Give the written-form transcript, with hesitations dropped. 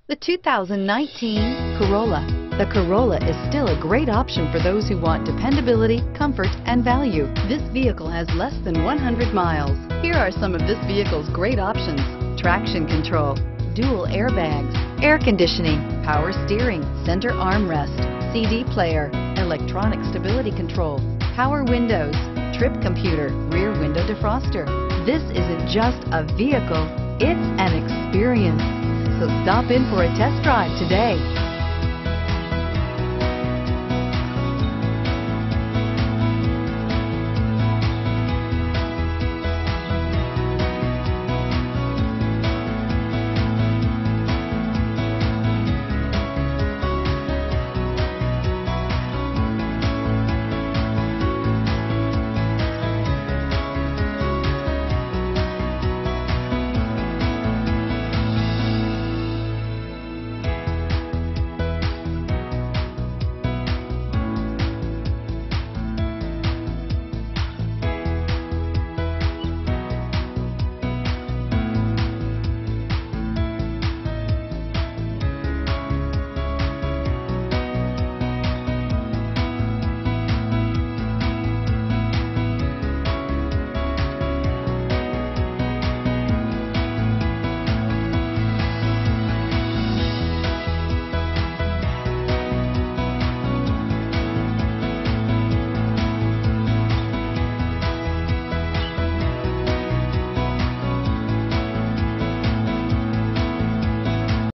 The 2019 Corolla. The Corolla is still a great option for those who want dependability, comfort, and value. This vehicle has less than 100 miles. Here are some of this vehicle's great options: traction control, dual airbags, air conditioning, power steering, center armrest, CD player, electronic stability control, power windows, trip computer, rear window defroster. This isn't just a vehicle, it's an experience. So stop in for a test drive today.